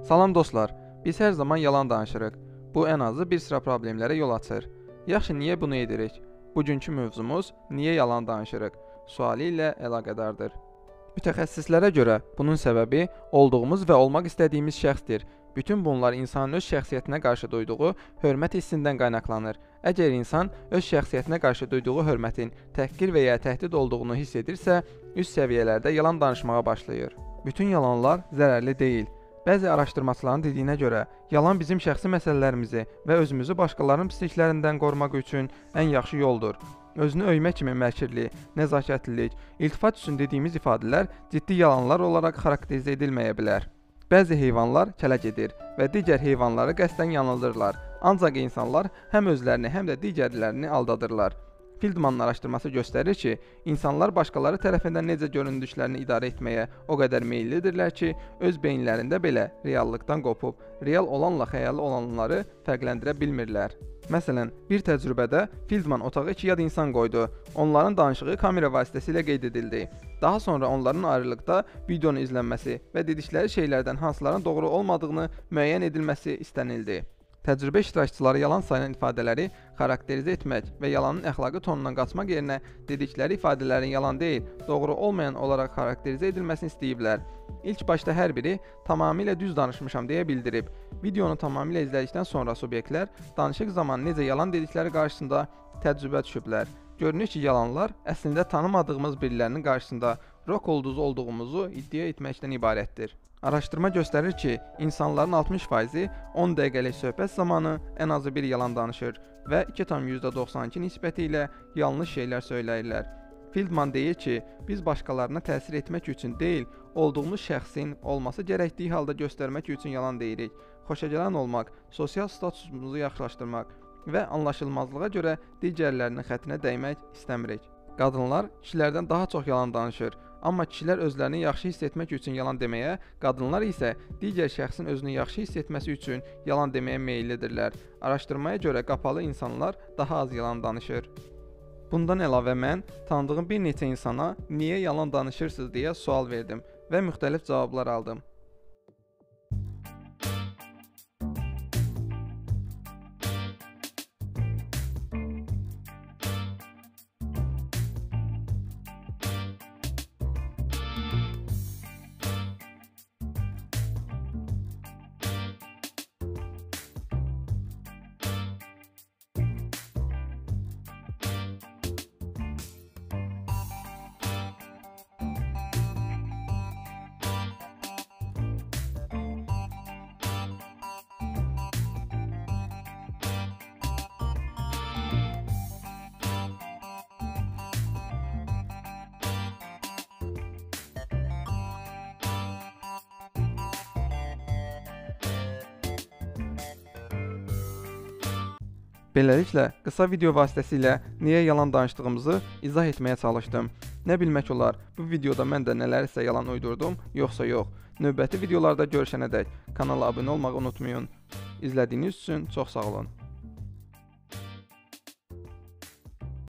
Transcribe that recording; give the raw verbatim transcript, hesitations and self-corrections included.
Salam dostlar, biz hər zaman yalan danışırıq. Bu ən azı bir sıra problemlərə yol açır. Yaxşı, niyə bunu edirik? Bugünkü mövzumuz niyə yalan danışırıq sualı ilə əlaqədardır. Mütəxəssislərə görə bunun səbəbi olduğumuz və olmaq istədiyimiz şəxsdir. Bütün bunlar insanın öz şəxsiyyətinə qarşı duyduğu hörmət hissindən qaynaqlanır. Əgər insan öz şəxsiyyətinə qarşı duyduğu hörmətin təhqir və ya təhdid olduğunu hiss edirsə, üst səviyyələrdə yalan danışmağa başlayır. Bütün yalanlar zərərli deyil. Bəzi araşdırmaçıların dediyinə görə, yalan bizim şəxsi məsələlərimizi və özümüzü başqalarının pisliklərindən qorumaq üçün ən yaxşı yoldur. Özünü öymək kimi məkirlik, nəzakətlilik, iltifat üçün dediyimiz ifadələr ciddi yalanlar olaraq xarakterizə edilməyə bilər. Bəzi heyvanlar kələk edir və digər heyvanları qəsdən yanıldırlar. Ancaq insanlar həm özlərini, həm də digərlərini aldadırlar. Fieldmanın araşdırması göstərir ki, insanlar başqaları tərəfindən necə göründüklərini idarə etməyə o qədər meyillidirlər ki, öz beyinlərində belə reallıqdan qopub, real olanla xəyali olanları fərqləndirə bilmirlər. Məsələn, bir təcrübədə Fieldman otağa iki yad insan qoydu. Onların danışığı kamera vasitəsilə qeyd edildi. Daha sonra onların ayrılıqda videonu izlənməsi və dedikləri şeylərdən hansıların doğru olmadığını müəyyən edilməsi istənildi. Təcrübə iştirakçıları yalan sayılan ifadələri xarakterizə etmək və yalanın əxlaqi tonundan qaçmaq yerinə dedikləri ifadələrin yalan deyil, doğru olmayan olaraq xarakterizə edilməsini istəyiblər. İlk başda hər biri tamamilə düz danışmışam deyə bildirib. Videonu tamamilə izlədikdən sonra subyektlər danışıq zamanı necə yalan dedikləri qarşısında təcrübə düşüblər. Görünür ki, yalanlar əslində tanımadığımız birilərinin qarşısında rock ulduzu olduğumuzu iddia etməkdən ibarətdir. Araşdırma göstərir ki, insanların altmış faizi on dəqiqəlik söhbət zamanı ən azı bir yalan danışır və iki tam yüzdə doxsan iki nisbəti ilə yanlış şeylər söyləyirlər. Fieldman deyir ki, biz başqalarına təsir etmək üçün deyil, olduğumuz şəxsin olması gərəkdiyi halda göstərmək üçün yalan deyirik. Xoşagələn olmaq, sosial statusumuzu yaxşılaşdırmaq və anlaşılmazlığa görə digərlərinin xətrinə dəymək istəmirik. Qadınlar kişilərdən daha çox yalan danışır. Amma kişilər özlərini yaxşı hiss etmək üçün yalan deməyə, qadınlar isə digər şəxsin özünü yaxşı hiss etməsi üçün yalan deməyə meyillidirlər. Araşdırmaya görə qapalı insanlar daha az yalan danışır. Bundan əlavə mən tanıdığım bir neçə insana niyə yalan danışırsınız deyə sual verdim və müxtəlif cavablar aldım. Beləliklə, qısa video vasitəsilə niyə yalan danışdığımızı izah etməyə çalışdım. Nə bilmək olar, bu videoda mən də nələrsə yalan uydurdum, yoxsa yox. Növbəti videolarda görüşənədək kanala abunə olmağı unutmayın. İzlədiyiniz üçün çox sağ olun.